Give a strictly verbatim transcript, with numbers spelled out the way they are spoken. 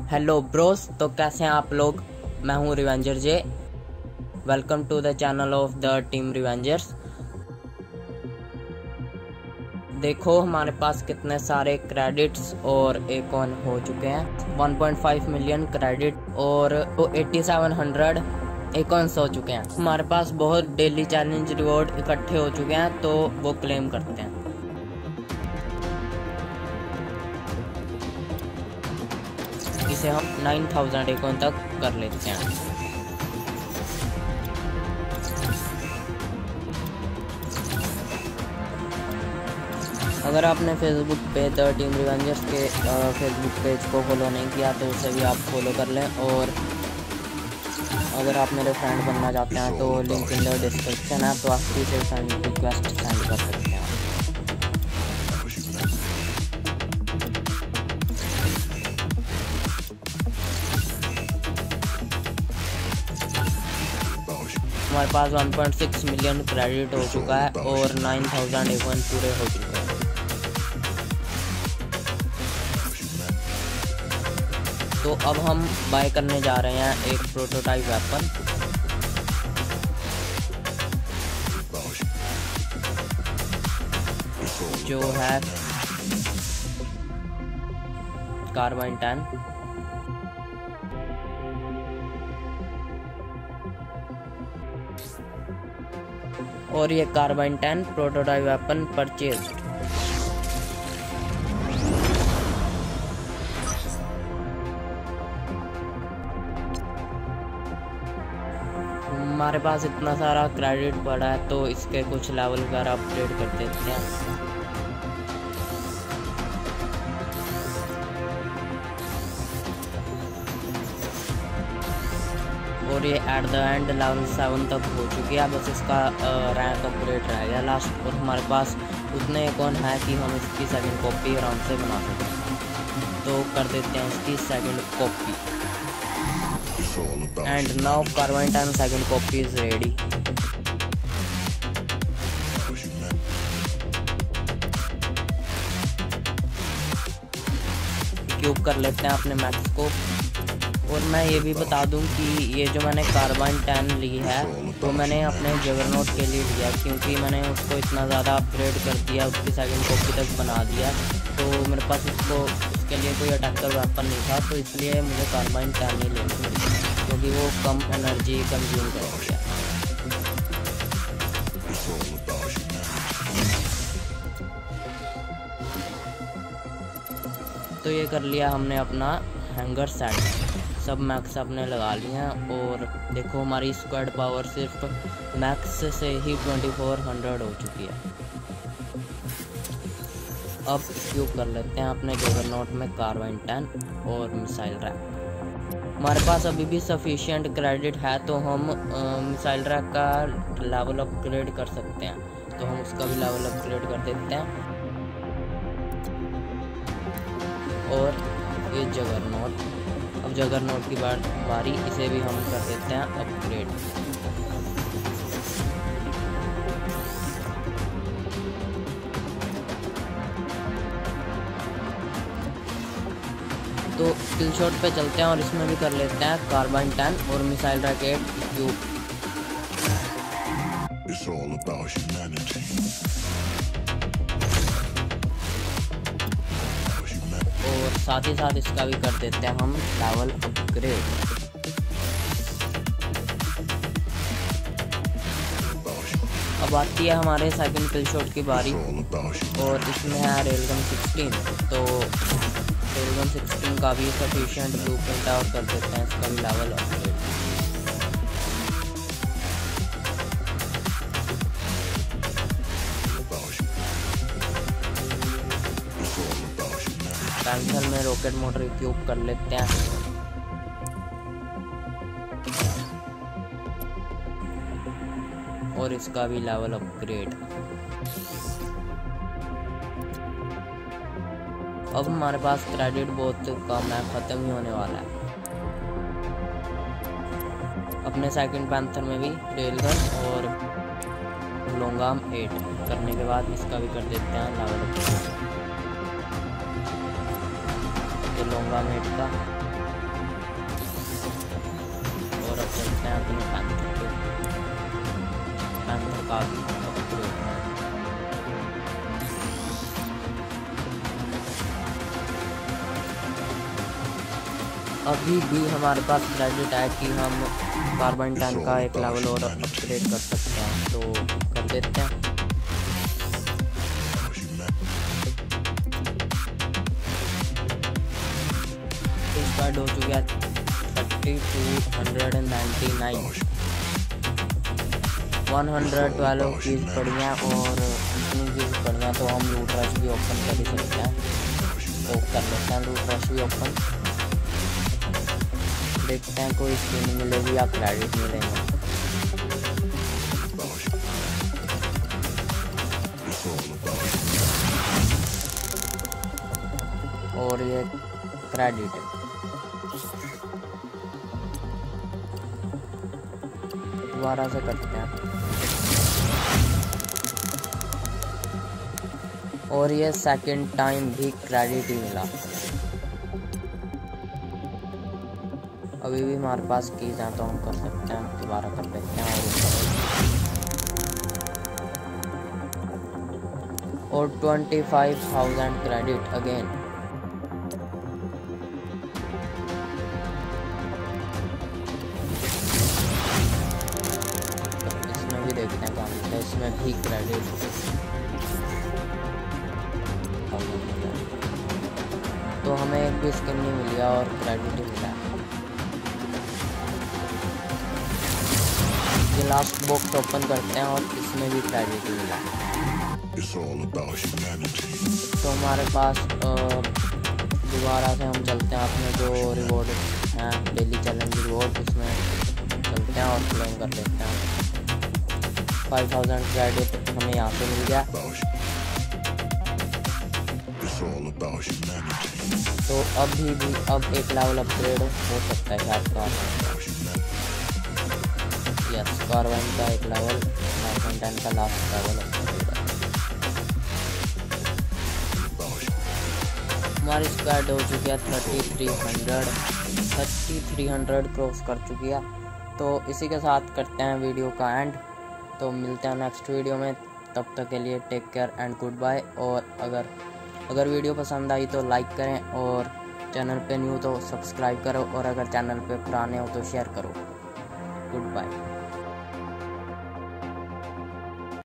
Hello Bros, तो कैसे हैं आप लोग। मैं हूं Revenger J. Welcome to the channel of the Team Revengers. देखो हमारे पास कितने सारे क्रेडिट्स और एकॉन हो चुके हैं। One point five million credit और एटी सेवन हंड्रेड एकॉन्स हो चुके हैं। हमारे पास बहुत डेली चैलेंज रिवॉर्ड इकट्ठे हो चुके हैं, तो वो क्लेम करते हैं। इसे हम नाइन थाउजेंड एकॉन तक कर लेते हैं। अगर आपने फेसबुक पे द टीम रिवेंजर्स के फेसबुक पेज को फॉलो नहीं किया तो उसे भी आप फॉलो कर लें, और अगर आप मेरे फ्रेंड बनना चाहते हैं तो लिंक इन द डिस्क्रिप्शन है, तो आप इसे फ्रेंड रिक्वेस्ट सेंड कर सकते हैं। हमारे पास one point six million credit हो चुका है और नाइन थाउजेंड एकॉन पूरे हो चुके हैं। तो अब हम बाय करने जा रहे हैं एक प्रोटोटाइप वेपन। जो है कार्बाइन टेन। और ये carbine ten prototype weapon purchase. हमारे पास इतना सारा क्रेडिट पड़ा है, तो इसके कुछ लेवल वगैरह अपग्रेड कर देते हैं। और ये at the end level seven तक हो चुकी है। बस इसका रैंक अपग्रेड रह गया लास्ट, और हमारे पास उतने एकॉन है कि हम इसकी सेकंड कॉपी आराम से बना सकते हैं। तो कर देते हैं इसकी second copy. And now carbine ten second copy is ready. Cube कर लेते हैं अपने मैक्स को। और मैं ये भी बता दूं कि ये जो मैंने कार्बाइन टेन ली है तो मैंने अपने जगरनॉट के लिए लिया, क्योंकि मैंने उसको इतना ज़्यादा अपग्रेड कर दिया, उसकी सेकंड कॉपी तक बना दिया। तो मेरे पास उसको उसके लिए कोई अटैकर वेपन नहीं था, तो इसलिए मुझे कार्बाइन टेन ही लेनी पड़ी, क्योंकि वो कम एनर्जी कंज्यूम करती है। तो ये कर लिया हमने अपना हैंगर सेट। सब मैक्स अपने लगा लिए हैं, और देखो हमारी स्क्वाड पावर सिर्फ मैक्स से ही ट्वेंटी फोर हंड्रेड हो चुकी है। अब क्यूब कर लेते हैं अपने जगरनॉट में कार्बाइन टेन और मिसाइल रैक। हमारे पास अभी भी सफिशिएंट क्रेडिट है, तो हम मिसाइल रैक का लेवल अपग्रेड कर सकते हैं। तो हम उसका भी लेवल अपग्रेड कर देते हैं। और ये जगरनॉट, अब जगरनॉट की बार बारी, इसे भी हम कर देते हैं अपग्रेड। तो किल शॉट पे चलते हैं और इसमें भी कर लेते हैं कार्बाइन टेन और मिसाइल रैकेट क्यूब। और साथ ही साथ इसका भी कर देते हैं हम लेवल अपग्रेड। अब आती है हमारे सेकंड किल शॉट की बारी, और इसमें है रेलगन सिक्सटीन। तो रेलगन सिक्सटीन का भी सफिशिएंट ब्लूप्रिंट है, और कर देते हैं इसका भी लेवल अपग्रेड। कैंसल में रॉकेट मोटर क्यूब कर लेते हैं। और इसका भी लेवल अपग्रेड। अब हमारे पास क्रेडिट बहुत कम है, खत्म ही होने वाला है। अपने सेकंड पैंथर में भी रेलगन और लॉन्ग आर्म एट करने के बाद इसका भी कर देते हैं level upgrade. Long arm eight का चलते हैं अपने पैंथर पे। पैंथर का भी अपग्रेड है। अभी भी हमारे पास क्रेडिट है कि हम कार्बन टेन का एक लेवल और अपग्रेड कर सकते हैं, तो कर देते हैं। हो चुका thirty two hundred ninety nine one hundred twelve keys पड़ियाँ और इतनी कीज पड़ियाँ तो हम लूट रश भी ओपन कर ही सकते हैं। तो कर लेते हैं लूट रश भी ओपन, देखते हैं कोई स्किन मिलेगी या क्रेडिट मिलेंगे। और ये क्रेडिट है, दोबारा से करते हैं। और ये सेकंड टाइम भी क्रेडिट ही मिला। अभी भी हमारे पास कीज हैं तो हम कर सकते हैं, दोबारा कर लेते हैं। और twenty five thousand credit again. देखते हैं काम है, इसमें भी क्रेडिट तो हमें एक भी स्किन नहीं मिली और क्रेडिट ही मिला। ये लास्ट बॉक्स ओपन करते हैं और इसमें भी क्रेडिट ही मिला। तो हमारे पास दोबारा से हम चलते हैं अपने जो रिवॉर्ड हैं डेली चैलेंज रिवॉर्ड, उसमें चलते हैं और क्लेम कर लेते हैं। फाइव थाउजेंड क्रेडिट हमें यहाँ पे मिल गया। तो अभी भी अब एक लेवल अपग्रेड हो सकता है शायद कार्बन। यस, कार्बन का एक लेवल कार्बन टेन का लास्ट लेवल अपग्रेड है। हमारी स्क्वाड हो चुकी है thirty three hundred thirty three hundred cross कर चुकी है। तो इसी के साथ करते हैं वीडियो का एंड। तो मिलते हैं नेक्स्ट वीडियो में, तब तक के लिए take care and goodbye. और अगर अगर वीडियो पसंद आई तो लाइक करें और चैनल पे न्यू तो सब्सक्राइब करो और अगर चैनल पे पुराने हो तो शेयर करो। Good bye.